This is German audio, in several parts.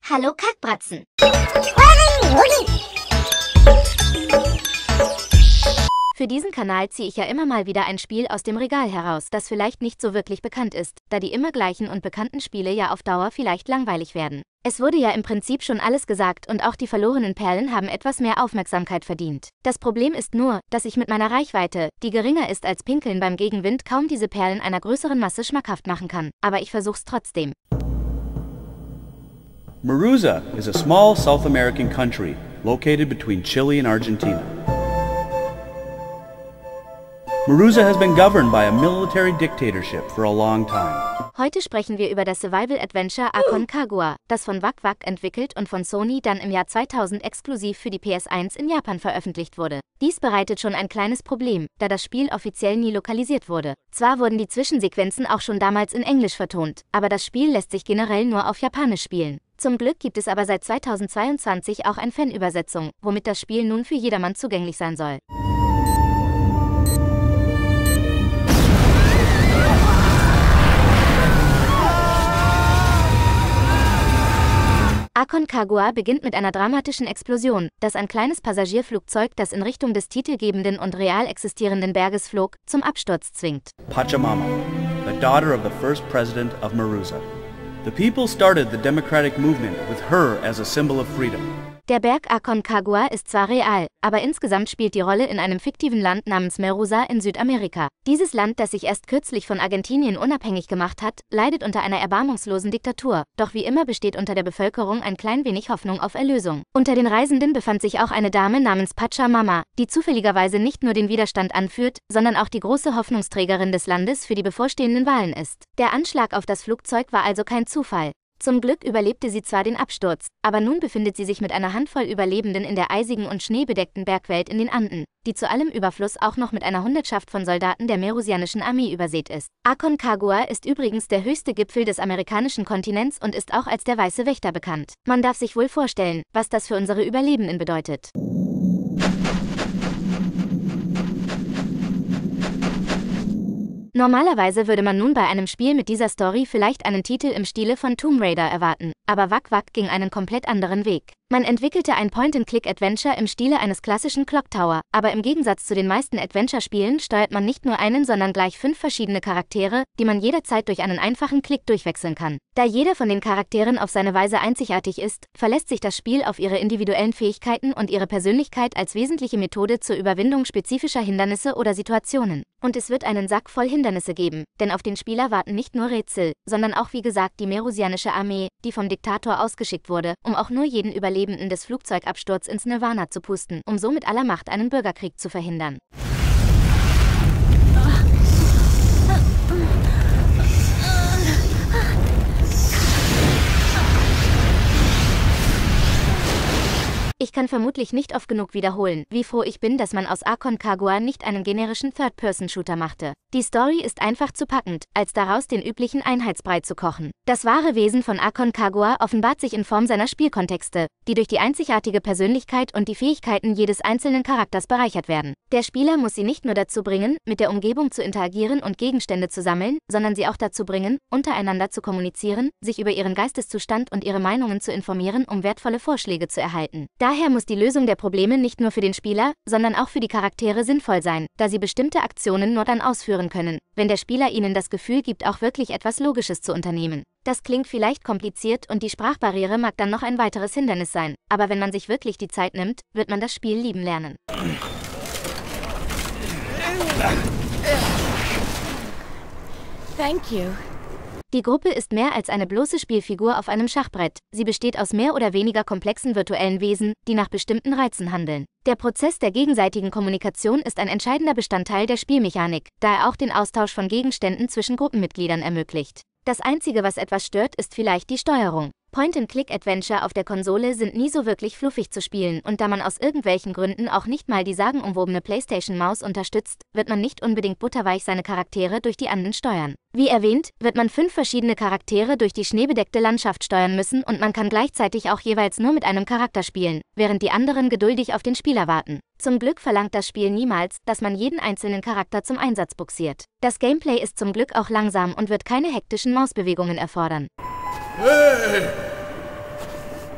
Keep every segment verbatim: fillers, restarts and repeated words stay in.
Hallo Kackbratzen. Für diesen Kanal ziehe ich ja immer mal wieder ein Spiel aus dem Regal heraus, das vielleicht nicht so wirklich bekannt ist, da die immer gleichen und bekannten Spiele ja auf Dauer vielleicht langweilig werden. Es wurde ja im Prinzip schon alles gesagt und auch die verlorenen Perlen haben etwas mehr Aufmerksamkeit verdient. Das Problem ist nur, dass ich mit meiner Reichweite, die geringer ist als Pinkeln beim Gegenwind, kaum diese Perlen einer größeren Masse schmackhaft machen kann. Aber ich versuch's trotzdem. Maruza is a small South American country located between Chile and Argentina. Maruza has been governed by a military dictatorship for a long time. Heute sprechen wir über das Survival-Adventure Aconcagua, das von Wack Wack entwickelt und von Sony dann im Jahr zweitausend exklusiv für die P S eins in Japan veröffentlicht wurde. Dies bereitet schon ein kleines Problem, da das Spiel offiziell nie lokalisiert wurde. Zwar wurden die Zwischensequenzen auch schon damals in Englisch vertont, aber das Spiel lässt sich generell nur auf Japanisch spielen. Zum Glück gibt es aber seit zweitausendzweiundzwanzig auch eine Fanübersetzung, womit das Spiel nun für jedermann zugänglich sein soll. Aconcagua beginnt mit einer dramatischen Explosion, das ein kleines Passagierflugzeug, das in Richtung des titelgebenden und real existierenden Berges flog, zum Absturz zwingt. Pachamama, the daughter of the first president of Maruza. The people started the democratic movement with her as a symbol of freedom. Der Berg Aconcagua ist zwar real, aber insgesamt spielt die Rolle in einem fiktiven Land namens Maruza in Südamerika. Dieses Land, das sich erst kürzlich von Argentinien unabhängig gemacht hat, leidet unter einer erbarmungslosen Diktatur, doch wie immer besteht unter der Bevölkerung ein klein wenig Hoffnung auf Erlösung. Unter den Reisenden befand sich auch eine Dame namens Pachamama, die zufälligerweise nicht nur den Widerstand anführt, sondern auch die große Hoffnungsträgerin des Landes für die bevorstehenden Wahlen ist. Der Anschlag auf das Flugzeug war also kein Zufall. Zum Glück überlebte sie zwar den Absturz, aber nun befindet sie sich mit einer Handvoll Überlebenden in der eisigen und schneebedeckten Bergwelt in den Anden, die zu allem Überfluss auch noch mit einer Hundertschaft von Soldaten der merusianischen Armee übersät ist. Aconcagua ist übrigens der höchste Gipfel des amerikanischen Kontinents und ist auch als der Weiße Wächter bekannt. Man darf sich wohl vorstellen, was das für unsere Überlebenden bedeutet. Normalerweise würde man nun bei einem Spiel mit dieser Story vielleicht einen Titel im Stile von Tomb Raider erwarten, aber Wack Wack ging einen komplett anderen Weg. Man entwickelte ein Point-and-Click-Adventure im Stile eines klassischen Clock Tower, aber im Gegensatz zu den meisten Adventure-Spielen steuert man nicht nur einen, sondern gleich fünf verschiedene Charaktere, die man jederzeit durch einen einfachen Klick durchwechseln kann. Da jeder von den Charakteren auf seine Weise einzigartig ist, verlässt sich das Spiel auf ihre individuellen Fähigkeiten und ihre Persönlichkeit als wesentliche Methode zur Überwindung spezifischer Hindernisse oder Situationen. Und es wird einen Sack voll Hindernisse geben, denn auf den Spieler warten nicht nur Rätsel, sondern auch wie gesagt die merusianische Armee, die vom Diktator ausgeschickt wurde, um auch nur jeden Überlebenden des Flugzeugabsturz ins Nirvana zu pusten, um so mit aller Macht einen Bürgerkrieg zu verhindern. Ich kann vermutlich nicht oft genug wiederholen, wie froh ich bin, dass man aus Aconcagua nicht einen generischen Third-Person-Shooter machte. Die Story ist einfach zu packend, als daraus den üblichen Einheitsbrei zu kochen. Das wahre Wesen von Aconcagua offenbart sich in Form seiner Spielkontexte, die durch die einzigartige Persönlichkeit und die Fähigkeiten jedes einzelnen Charakters bereichert werden. Der Spieler muss sie nicht nur dazu bringen, mit der Umgebung zu interagieren und Gegenstände zu sammeln, sondern sie auch dazu bringen, untereinander zu kommunizieren, sich über ihren Geisteszustand und ihre Meinungen zu informieren, um wertvolle Vorschläge zu erhalten. Daher muss die Lösung der Probleme nicht nur für den Spieler, sondern auch für die Charaktere sinnvoll sein, da sie bestimmte Aktionen nur dann ausführen können, wenn der Spieler ihnen das Gefühl gibt, auch wirklich etwas Logisches zu unternehmen. Das klingt vielleicht kompliziert und die Sprachbarriere mag dann noch ein weiteres Hindernis sein, aber wenn man sich wirklich die Zeit nimmt, wird man das Spiel lieben lernen. Thank you. Die Gruppe ist mehr als eine bloße Spielfigur auf einem Schachbrett. Sie besteht aus mehr oder weniger komplexen virtuellen Wesen, die nach bestimmten Reizen handeln. Der Prozess der gegenseitigen Kommunikation ist ein entscheidender Bestandteil der Spielmechanik, da er auch den Austausch von Gegenständen zwischen Gruppenmitgliedern ermöglicht. Das Einzige, was etwas stört, ist vielleicht die Steuerung. Point-and-Click-Adventure auf der Konsole sind nie so wirklich fluffig zu spielen und da man aus irgendwelchen Gründen auch nicht mal die sagenumwobene PlayStation-Maus unterstützt, wird man nicht unbedingt butterweich seine Charaktere durch die Anden steuern. Wie erwähnt, wird man fünf verschiedene Charaktere durch die schneebedeckte Landschaft steuern müssen und man kann gleichzeitig auch jeweils nur mit einem Charakter spielen, während die anderen geduldig auf den Spieler warten. Zum Glück verlangt das Spiel niemals, dass man jeden einzelnen Charakter zum Einsatz buxiert. Das Gameplay ist zum Glück auch langsam und wird keine hektischen Mausbewegungen erfordern. Hey!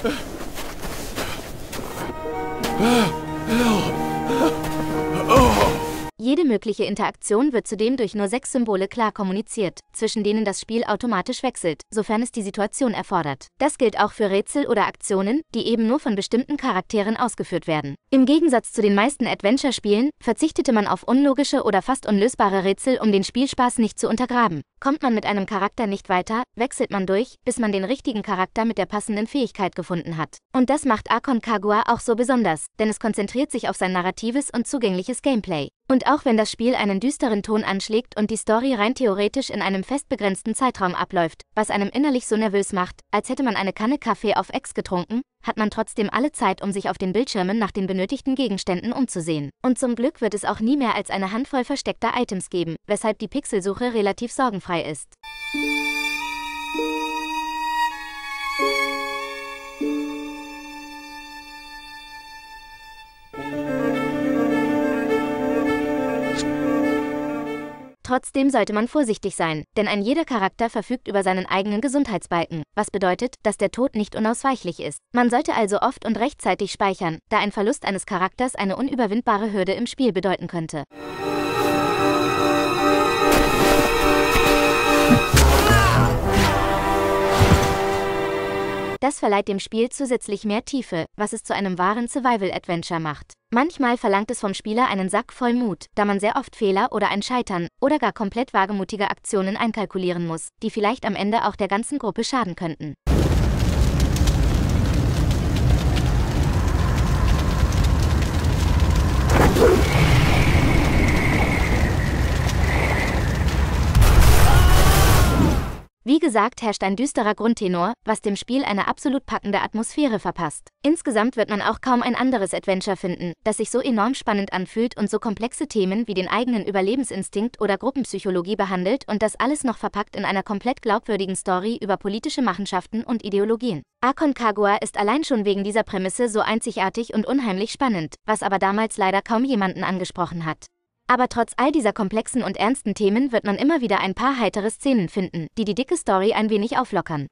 Jede mögliche Interaktion wird zudem durch nur sechs Symbole klar kommuniziert, zwischen denen das Spiel automatisch wechselt, sofern es die Situation erfordert. Das gilt auch für Rätsel oder Aktionen, die eben nur von bestimmten Charakteren ausgeführt werden. Im Gegensatz zu den meisten Adventure-Spielen verzichtete man auf unlogische oder fast unlösbare Rätsel, um den Spielspaß nicht zu untergraben. Kommt man mit einem Charakter nicht weiter, wechselt man durch, bis man den richtigen Charakter mit der passenden Fähigkeit gefunden hat. Und das macht Aconcagua auch so besonders, denn es konzentriert sich auf sein narratives und zugängliches Gameplay. Und auch wenn das Spiel einen düsteren Ton anschlägt und die Story rein theoretisch in einem fest begrenzten Zeitraum abläuft, was einem innerlich so nervös macht, als hätte man eine Kanne Kaffee auf Ex getrunken, hat man trotzdem alle Zeit, um sich auf den Bildschirmen nach den benötigten Gegenständen umzusehen. Und zum Glück wird es auch nie mehr als eine Handvoll versteckter Items geben, weshalb die Pixelsuche relativ sorgenfrei ist. Trotzdem sollte man vorsichtig sein, denn ein jeder Charakter verfügt über seinen eigenen Gesundheitsbalken, was bedeutet, dass der Tod nicht unausweichlich ist. Man sollte also oft und rechtzeitig speichern, da ein Verlust eines Charakters eine unüberwindbare Hürde im Spiel bedeuten könnte. Das verleiht dem Spiel zusätzlich mehr Tiefe, was es zu einem wahren Survival-Adventure macht. Manchmal verlangt es vom Spieler einen Sack voll Mut, da man sehr oft Fehler oder ein Scheitern oder gar komplett wagemutige Aktionen einkalkulieren muss, die vielleicht am Ende auch der ganzen Gruppe schaden könnten. Wie gesagt, herrscht ein düsterer Grundtenor, was dem Spiel eine absolut packende Atmosphäre verpasst. Insgesamt wird man auch kaum ein anderes Adventure finden, das sich so enorm spannend anfühlt und so komplexe Themen wie den eigenen Überlebensinstinkt oder Gruppenpsychologie behandelt und das alles noch verpackt in einer komplett glaubwürdigen Story über politische Machenschaften und Ideologien. Aconcagua ist allein schon wegen dieser Prämisse so einzigartig und unheimlich spannend, was aber damals leider kaum jemanden angesprochen hat. Aber trotz all dieser komplexen und ernsten Themen wird man immer wieder ein paar heitere Szenen finden, die die dicke Story ein wenig auflockern.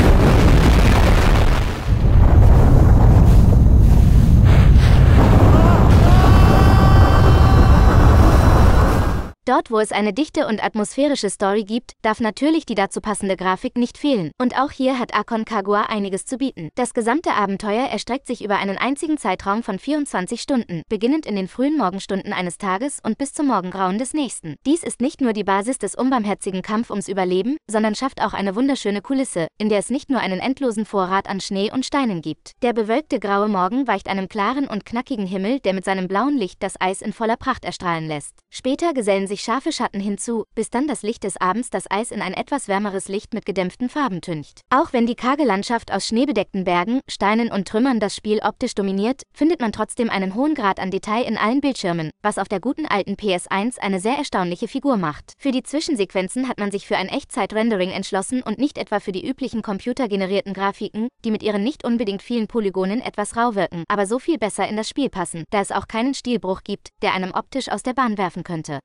Dort, wo es eine dichte und atmosphärische Story gibt, darf natürlich die dazu passende Grafik nicht fehlen. Und auch hier hat Aconcagua einiges zu bieten. Das gesamte Abenteuer erstreckt sich über einen einzigen Zeitraum von vierundzwanzig Stunden, beginnend in den frühen Morgenstunden eines Tages und bis zum Morgengrauen des nächsten. Dies ist nicht nur die Basis des unbarmherzigen Kampf ums Überleben, sondern schafft auch eine wunderschöne Kulisse, in der es nicht nur einen endlosen Vorrat an Schnee und Steinen gibt. Der bewölkte graue Morgen weicht einem klaren und knackigen Himmel, der mit seinem blauen Licht das Eis in voller Pracht erstrahlen lässt. Später gesellen sich scharfe Schatten hinzu, bis dann das Licht des Abends das Eis in ein etwas wärmeres Licht mit gedämpften Farben tüncht. Auch wenn die karge Landschaft aus schneebedeckten Bergen, Steinen und Trümmern das Spiel optisch dominiert, findet man trotzdem einen hohen Grad an Detail in allen Bildschirmen, was auf der guten alten P S eins eine sehr erstaunliche Figur macht. Für die Zwischensequenzen hat man sich für ein Echtzeit-Rendering entschlossen und nicht etwa für die üblichen computergenerierten Grafiken, die mit ihren nicht unbedingt vielen Polygonen etwas rau wirken, aber so viel besser in das Spiel passen, da es auch keinen Stilbruch gibt, der einem optisch aus der Bahn werfen könnte.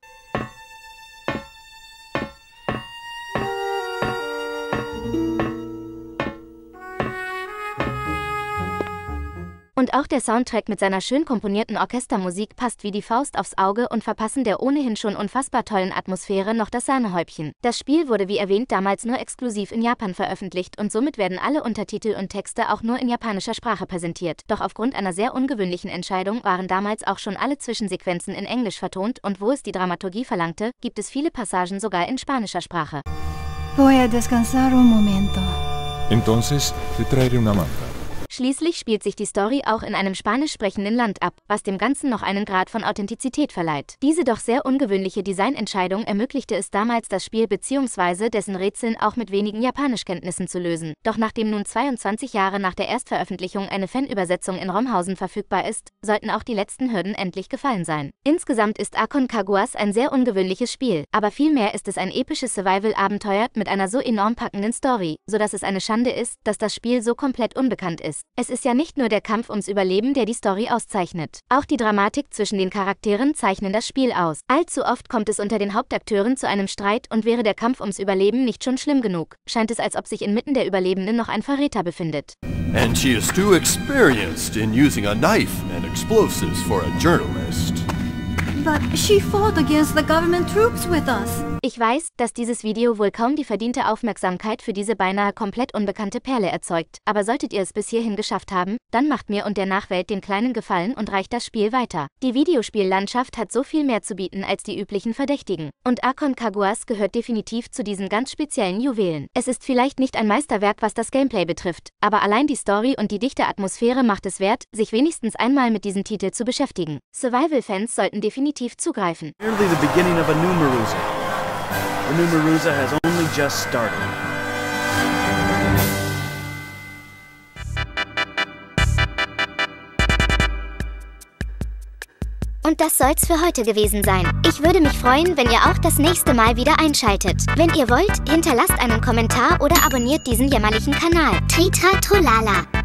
Und auch der Soundtrack mit seiner schön komponierten Orchestermusik passt wie die Faust aufs Auge und verpassen der ohnehin schon unfassbar tollen Atmosphäre noch das Sahnehäubchen. Das Spiel wurde wie erwähnt damals nur exklusiv in Japan veröffentlicht und somit werden alle Untertitel und Texte auch nur in japanischer Sprache präsentiert. Doch aufgrund einer sehr ungewöhnlichen Entscheidung waren damals auch schon alle Zwischensequenzen in Englisch vertont und wo es die Dramaturgie verlangte, gibt es viele Passagen sogar in spanischer Sprache. Voy a descansar un momento. Entonces, te traeré una manta. Schließlich spielt sich die Story auch in einem spanisch sprechenden Land ab, was dem Ganzen noch einen Grad von Authentizität verleiht. Diese doch sehr ungewöhnliche Designentscheidung ermöglichte es damals, das Spiel bzw. dessen Rätseln auch mit wenigen Japanischkenntnissen zu lösen. Doch nachdem nun zweiundzwanzig Jahre nach der Erstveröffentlichung eine Fanübersetzung in Romhausen verfügbar ist, sollten auch die letzten Hürden endlich gefallen sein. Insgesamt ist Aconcaguas ein sehr ungewöhnliches Spiel, aber vielmehr ist es ein episches Survival-Abenteuer mit einer so enorm packenden Story, sodass es eine Schande ist, dass das Spiel so komplett unbekannt ist. Es ist ja nicht nur der Kampf ums Überleben, der die Story auszeichnet. Auch die Dramatik zwischen den Charakteren zeichnen das Spiel aus. Allzu oft kommt es unter den Hauptakteuren zu einem Streit und wäre der Kampf ums Überleben nicht schon schlimm genug, scheint es, als ob sich inmitten der Überlebenden noch ein Verräter befindet. And she is too experienced in using a knife and explosives for a journalist. But she fought against the government troops with us. Ich weiß, dass dieses Video wohl kaum die verdiente Aufmerksamkeit für diese beinahe komplett unbekannte Perle erzeugt, aber solltet ihr es bis hierhin geschafft haben, dann macht mir und der Nachwelt den kleinen Gefallen und reicht das Spiel weiter. Die Videospiellandschaft hat so viel mehr zu bieten als die üblichen Verdächtigen. Und Aconcagua gehört definitiv zu diesen ganz speziellen Juwelen. Es ist vielleicht nicht ein Meisterwerk, was das Gameplay betrifft, aber allein die Story und die dichte Atmosphäre macht es wert, sich wenigstens einmal mit diesem Titel zu beschäftigen. Survival-Fans sollten definitiv zugreifen. Merely the beginning of a new Maruza. The new Maruza has only just started. Und das soll's für heute gewesen sein. Ich würde mich freuen, wenn ihr auch das nächste Mal wieder einschaltet. Wenn ihr wollt, hinterlasst einen Kommentar oder abonniert diesen jämmerlichen Kanal. Tritra Trollala.